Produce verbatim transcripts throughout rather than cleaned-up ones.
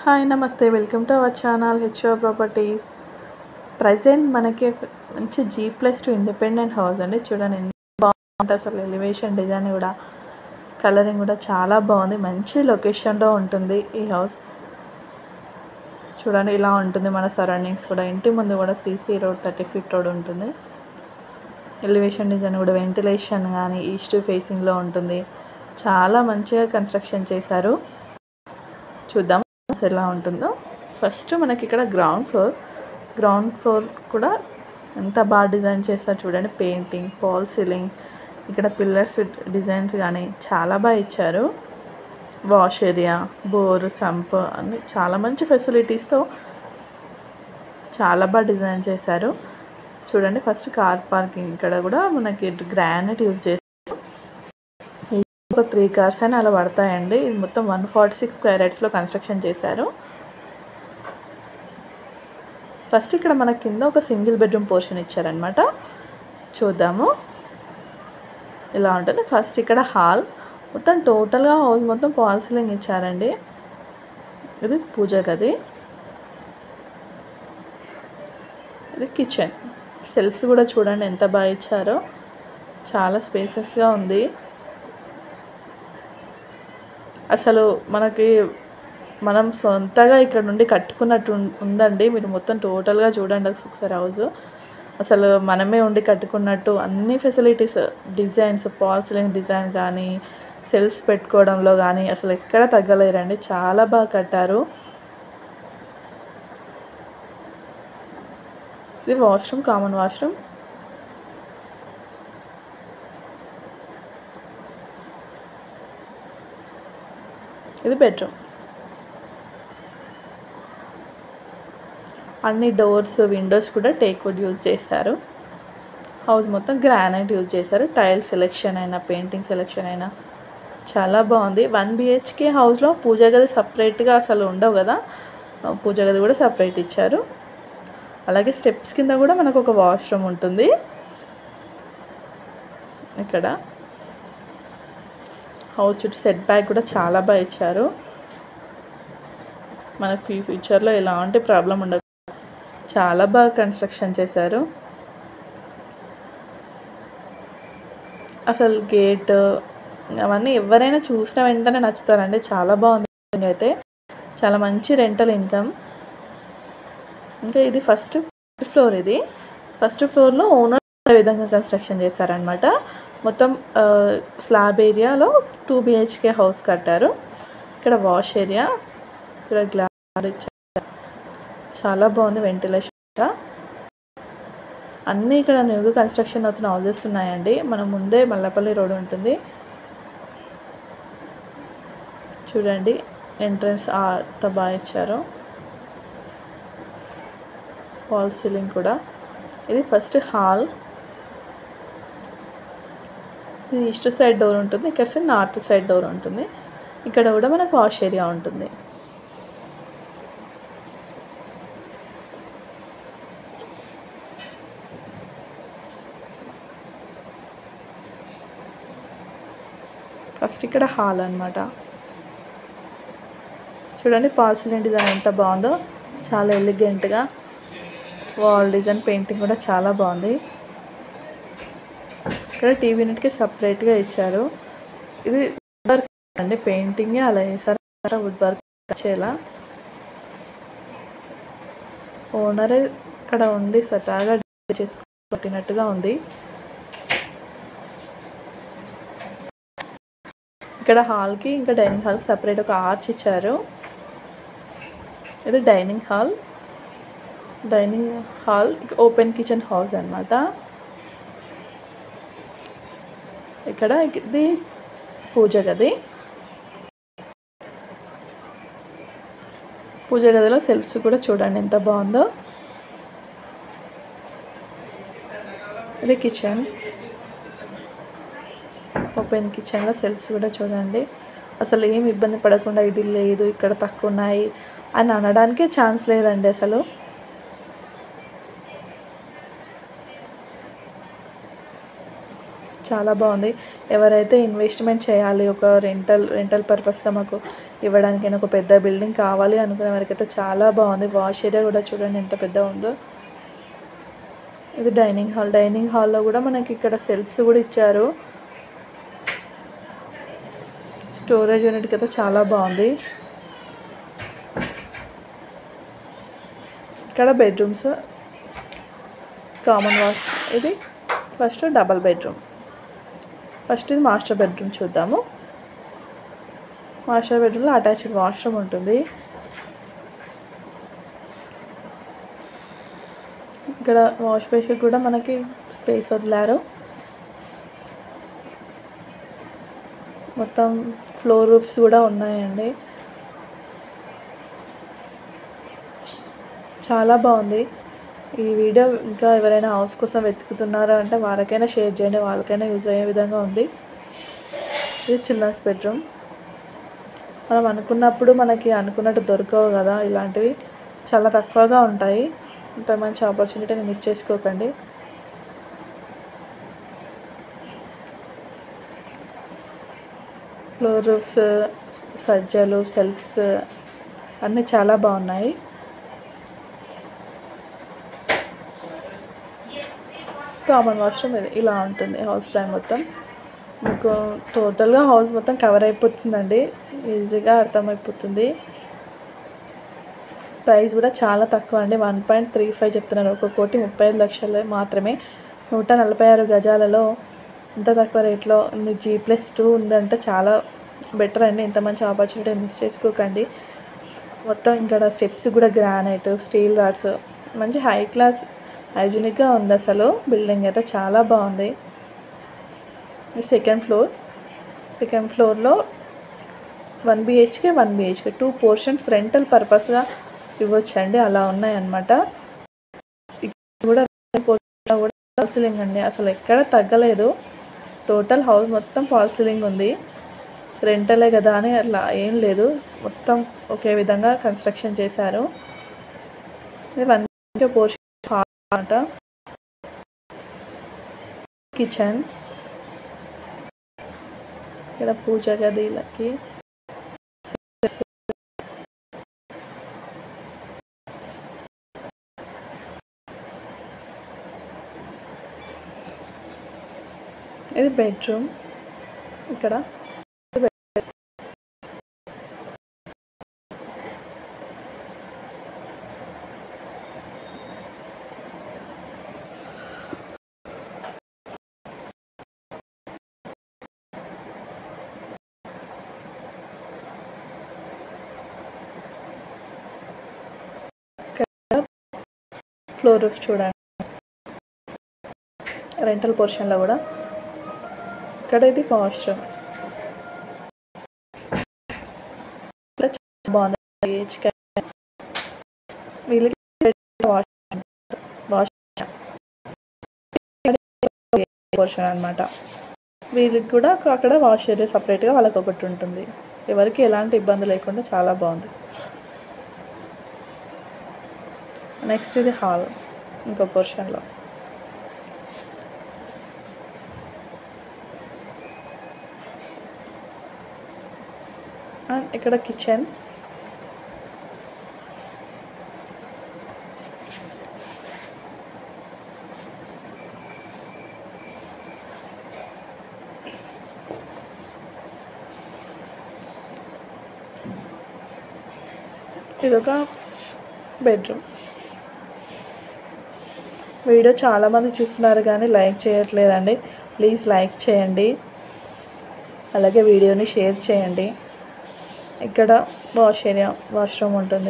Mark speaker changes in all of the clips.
Speaker 1: Hi నమస్తే welcome to our channel HO properties. Present మనకి మంచి G plus two independent house అండి. చూడండి ఎంత బాగుంటుంది అసలు. ఎలివేషన్ డిజైన్ కూడా కలరింగ్ కూడా చాలా బాగుంది. మంచి లొకేషన్లో ఉంటుంది ఈ హౌస్. చూడండి ఇలా ఉంటుంది మన సరౌండింగ్స్ కూడా. ఇంటి ముందు కూడా CC road thirty feet road ఉంటుంది. ఎలివేషన్ డిజైన్ కూడా వెంటిలేషన్ కానీ ఈస్ట్ ఫేసింగ్లో ఉంటుంది. చాలా మంచిగా కన్స్ట్రక్షన్ చేశారు. చూద్దాం ఎలా ఉంటుందో. ఫస్ట్ మనకి ఇక్కడ గ్రౌండ్ ఫ్లోర్ గ్రౌండ్ ఫ్లోర్ కూడా ఎంత బాగా డిజైన్ చేస్తారు చూడండి. పెయింటింగ్, పాల్ సీలింగ్, ఇక్కడ పిల్లర్స్ డిజైన్స్ కానీ చాలా బాగా ఇచ్చారు. వాష్ ఏరియా, బోర్, సంప్ అన్ని చాలా మంచి ఫెసిలిటీస్తో చాలా బాగా డిజైన్ చేశారు. చూడండి ఫస్ట్ కార్ పార్కింగ్ ఇక్కడ కూడా మనకి గ్రానైట్ యూజ్ చేస్తారు. ఒక త్రీ కార్స్ అని అలా పడతాయండి. ఇది మొత్తం వన్ ఫార్టీ సిక్స్ స్క్వేర్ యార్డ్స్లో కన్స్ట్రక్షన్ చేశారు. ఫస్ట్ ఇక్కడ మన కింద ఒక సింగిల్ బెడ్రూమ్ పోర్షన్ ఇచ్చారనమాట. చూద్దాము ఇలా ఉంటుంది. ఫస్ట్ ఇక్కడ హాల్ మొత్తం టోటల్గా హౌస్ మొత్తం పాల్ సీలింగ్ ఇచ్చారండి. ఇది పూజ గది, ఇది కిచెన్. సెల్ఫ్స్ కూడా చూడండి ఎంత బాగా ఇచ్చారో. చాలా స్పేసెస్గా ఉంది. అసలు మనకి మనం సొంతగా ఇక్కడ నుండి కట్టుకున్నట్టు ఉందండి. మీరు మొత్తం టోటల్గా చూడండి ఒకసారి హౌస్. అసలు మనమే ఉండి కట్టుకున్నట్టు అన్ని facilities, designs, fall ceiling design కానీ సెల్ఫ్స్ పెట్టుకోవడంలో కానీ అసలు ఎక్కడ తగ్గలేరండి. చాలా బాగా కట్టారు. ఇది వాష్రూమ్, కామన్ వాష్రూమ్. ఇది బెడ్రూమ్. అన్ని డోర్స్, విండోస్ కూడా టేక్ వుడ్ యూజ్ చేశారు. హౌస్ మొత్తం గ్రానైట్ యూజ్ చేశారు. టైల్ సెలెక్షన్ అయినా, పెయింటింగ్ సెలెక్షన్ అయినా చాలా బాగుంది. వన్ బిహెచ్కే హౌస్లో పూజ గది సపరేట్గా అసలు ఉండవు కదా. పూజ గది కూడా సపరేట్ ఇచ్చారు. అలాగే స్టెప్స్ కింద కూడా మనకు ఒక వాష్రూమ్ ఉంటుంది. ఇక్కడ హౌస్ చుట్టూ సెట్ బ్యాక్ కూడా చాలా బాగా ఇచ్చారు. మనకి ఫ్యూచర్లో ఎలాంటి ప్రాబ్లం ఉండదు. చాలా బాగా కన్స్ట్రక్షన్ చేశారు. అసలు గేట్ అవన్నీ ఎవరైనా చూసిన వెంటనే నచ్చుతారండి. చాలా బాగుంది. అయితే చాలా మంచి రెంటల్ ఇన్కమ్. ఇంకా ఇది ఫస్ట్ ఫ్లోర్. ఇది ఫస్ట్ ఫ్లోర్లో ఓనర్ విధంగా కన్స్ట్రక్షన్ చేశారనమాట. మొత్తం స్లాబ్ ఏరియాలో టూ బిహెచ్కే హౌస్ కట్టారు. ఇక్కడ వాష్ ఏరియా, ఇక్కడ గ్లాస్ ఇచ్చారు. చాలా బాగుంది. వెంటిలేషన్ అన్నీ ఇక్కడ న్యూగా కన్స్ట్రక్షన్ అవుతున్న హౌసెస్ ఉన్నాయండి. మన ముందే మల్లపల్లి రోడ్ ఉంటుంది. చూడండి ఎంట్రన్స్ అంత బాగా ఇచ్చారు. వాల్ సీలింగ్ కూడా. ఇది ఫస్ట్ హాల్. ఇది ఈస్ట్ సైడ్ డోర్ ఉంటుంది. ఇక్కడ సైడ్ నార్త్ సైడ్ డోర్ ఉంటుంది. ఇక్కడ కూడా మనకు వాష్ ఏరియా ఉంటుంది. ఫస్ట్ ఇక్కడ హాల్ అనమాట. చూడండి పాల్ సీలింగ్ డిజైన్ ఎంత బాగుందో. చాలా ఎలిగెంట్గా వాల్ డిజైన్, పెయింటింగ్ కూడా చాలా బాగుంది. ఇక్కడ టీవీ యూనిట్కి సపరేట్గా ఇచ్చారు. ఇది వర్క్ అండి, పెయింటింగ్ అలా వేసారు. వుడ్ వర్క్ వచ్చేలా ఓనరే ఇక్కడ ఉండి సటాగా చేసుకుంటున్నట్టుగా ఉంది. ఇక్కడ హాల్కి ఇంకా డైనింగ్ హాల్కి సపరేట్ ఒక ఆర్చ్ ఇచ్చారు. ఇది dining hall. Dining hall open kitchen house అనమాట. ఇక్కడ ఇది పూజ గది. పూజ గదిలో సెల్ఫ్స్ కూడా చూడండి ఎంత బాగుందో. ఇది కిచెన్. ఓపెన్ కిచెన్లో సెల్ఫ్స్ కూడా చూడండి. అసలు ఏం ఇబ్బంది పడకుండా ఇది లేదు, ఇక్కడ తక్కువ ఉన్నాయి అని అనడానికే ఛాన్స్ లేదండి అసలు. చాలా బాగుంది. ఎవరైతే ఇన్వెస్ట్మెంట్ చేయాలి ఒక రెంటల్ రెంటల్ పర్పస్గా మాకు ఇవ్వడానికి ఒక పెద్ద బిల్డింగ్ కావాలి అనుకునే వారికైతే చాలా బాగుంది. వాష్ ఏరియా కూడా చూడండి ఎంత పెద్దగా ఉందో. ఇది డైనింగ్ హాల్. డైనింగ్ హాల్లో కూడా మనకి ఇక్కడ సెల్ఫ్స్ కూడా ఇచ్చారు. స్టోరేజ్ యూనిట్కి అయితే చాలా బాగుంది. ఇక్కడ బెడ్రూమ్స్ కామన్ వాష్. ఇది ఫస్ట్ డబల్ బెడ్రూమ్. ఫస్ట్ ఇది మాస్టర్ బెడ్రూమ్ చూద్దాము. మాస్టర్ బెడ్రూమ్లో అటాచ్డ్ వాష్రూమ్ ఉంటుంది. ఇక్కడ వాష్ బేసిన్ కూడా మనకి స్పేస్ వదిలారు. మొత్తం ఫ్లోర్ రూఫ్స్ కూడా ఉన్నాయండి. చాలా బాగుంది. ఈ వీడియో ఇంకా ఎవరైనా హౌస్ కోసం వెతుకుతున్నారా అంటే వారికైనా షేర్ చేయండి, వాళ్ళకైనా యూజ్ అయ్యే విధంగా ఉంది. ఇది చిల్డ్రన్స్ బెడ్రూమ్. మనం అనుకున్నప్పుడు మనకి అనుకున్నట్టు దొరకవు కదా, ఇలాంటివి చాలా తక్కువగా ఉంటాయి. ఇంత మంచి ఆపర్చునిటీని మిస్ చేసుకోకండి. ఫ్లోర్ రూఫ్స్, సజ్జలు, సెల్ఫ్స్ అన్నీ చాలా బాగున్నాయి. కామన్ వాష్రూమ్ ఇది ఇలా ఉంటుంది. హౌస్ ప్లాన్ మొత్తం మీకు టోటల్గా హౌస్ మొత్తం కవర్ అయిపోతుందండి, ఈజీగా అర్థమైపోతుంది. ప్రైస్ కూడా చాలా తక్కువ అండి. వన్ పాయింట్ త్రీ ఫైవ్ చెప్తున్నారు. ఒక కోటి ముప్పై ఐదు లక్షలు మాత్రమే. నూట నలభై ఆరు గజాలలో ఇంత తక్కువ రేట్లో జీ ప్లస్ టూ ఉందంటే చాలా బెటర్ అండి. ఇంత మంచి ఆపర్చునిటీ మిస్ చేసుకోకండి. మొత్తం ఇక్కడ స్టెప్స్ కూడా గ్రానైట్, స్టీల్ రాడ్స్, మంచి హై క్లాస్ హైజీనిక్గా ఉంది. అసలు బిల్డింగ్ అయితే చాలా బాగుంది. Second floor. సెకండ్ ఫ్లోర్లో one BHK one BHK two portions rental పర్పస్గా ఇవ్వచ్చండి, అలా ఉన్నాయన్నమాట. కూడా కూడా ఫాల్ సీలింగ్ అండి, అసలు ఎక్కడ తగ్గలేదు. టోటల్ హౌస్ మొత్తం ఫాల్ సీలింగ్ ఉంది. రెంటలే కదా అని అట్లా ఏం లేదు, మొత్తం ఒకే విధంగా కన్స్ట్రక్షన్ చేశారు. ఇది వన్ పోర్షన్ అన్నమాట. కిచెన్, ఇక్కడ పూజ గదిలకి ఇది బెడ్రూమ్. ఇక్కడ ఫ్లోర్ రూఫ్ చూడండి రెంటల్ పోర్షన్లో కూడా. ఇక్కడ ఇది వాష్రూమ్. చాలా బాగుంది. వీళ్ళకి వాష్ పోర్షన్ అనమాట. వీళ్ళకి కూడా అక్కడ వాష్ ఏరియా సపరేట్గా వాళ్ళకి ఒకటి ఉంటుంది. ఎవరికి ఎలాంటి ఇబ్బంది లేకుండా చాలా బాగుంది. నెక్స్ట్ ఇది హాల్ ఇంకో పోర్షన్లో. అండ్ ఇక్కడ కిచెన్. ఇదొక బెడ్రూమ్. వీడియో చాలామంది చూస్తున్నారు కానీ లైక్ చేయట్లేదండి. ప్లీజ్ లైక్ చేయండి, అలాగే వీడియోని షేర్ చేయండి. ఇక్కడ వాష్ ఏరియా, వాష్రూమ్ ఉంటుంది.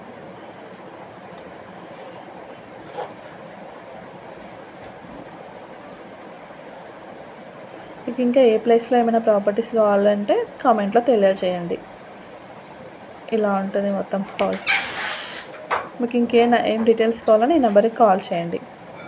Speaker 1: మీకు ఇంకా ఏ ప్లేస్లో ఏమైనా ప్రాపర్టీస్ కావాలంటే కామెంట్లో తెలియజేయండి. ఇలా ఉంటుంది మొత్తం హౌస్. మీకు ఇంకే ఏం డీటెయిల్స్ కావాలని ఈ నెంబర్కి కాల్ చేయండి.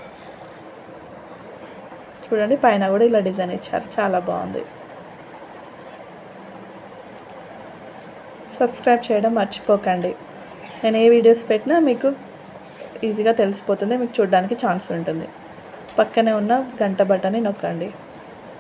Speaker 1: చూడండి పైన కూడా ఇలా డిజైన్ ఇచ్చారు, చాలా బాగుంది. సబ్స్క్రైబ్ చేయడం మర్చిపోకండి. నేను ఏ వీడియోస్ పెట్టినా మీకు ఈజీగా తెలిసిపోతుంది, మీకు చూడడానికి ఛాన్స్ ఉంటుంది. పక్కనే ఉన్న గంట బటన్ని నొక్కండి.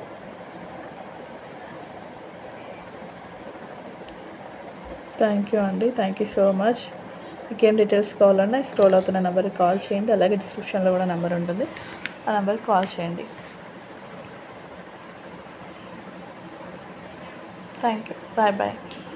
Speaker 1: థ్యాంక్ యూ అండి, థ్యాంక్ యూ సో మచ్. మీకేం డీటెయిల్స్ కావాలన్నా స్క్రోల్ అవుతున్న నెంబర్కి కాల్ చేయండి. అలాగే డిస్క్రిప్షన్లో కూడా నెంబర్ ఉంటుంది, ఆ నెంబర్కి కాల్ చేయండి. Thank you, bye bye.